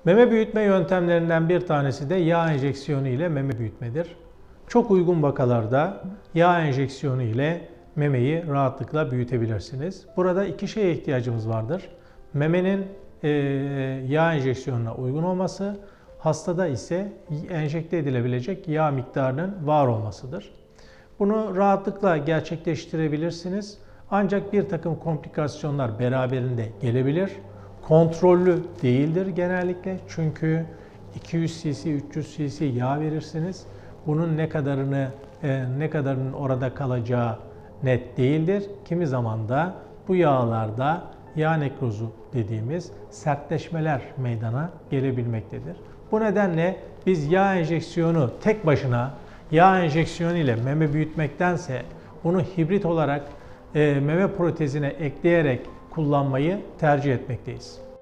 Meme büyütme yöntemlerinden bir tanesi de yağ enjeksiyonu ile meme büyütmedir. Çok uygun vakalarda yağ enjeksiyonu ile memeyi rahatlıkla büyütebilirsiniz. Burada iki şeye ihtiyacımız vardır. Memenin yağ enjeksiyonuna uygun olması, hastada ise enjekte edilebilecek yağ miktarının var olmasıdır. Bunu rahatlıkla gerçekleştirebilirsiniz. Ancak bir takım komplikasyonlar beraberinde gelebilir. Kontrollü değildir genellikle. Çünkü 200 cc, 300 cc yağ verirsiniz. Bunun ne kadarının orada kalacağı net değildir. Kimi zaman da bu yağlarda yağ nekrozu dediğimiz sertleşmeler meydana gelebilmektedir. Bu nedenle biz yağ enjeksiyonu tek başına yağ enjeksiyonu ile meme büyütmektense bunu hibrit olarak meme protezine ekleyerek kullanmayı tercih etmekteyiz.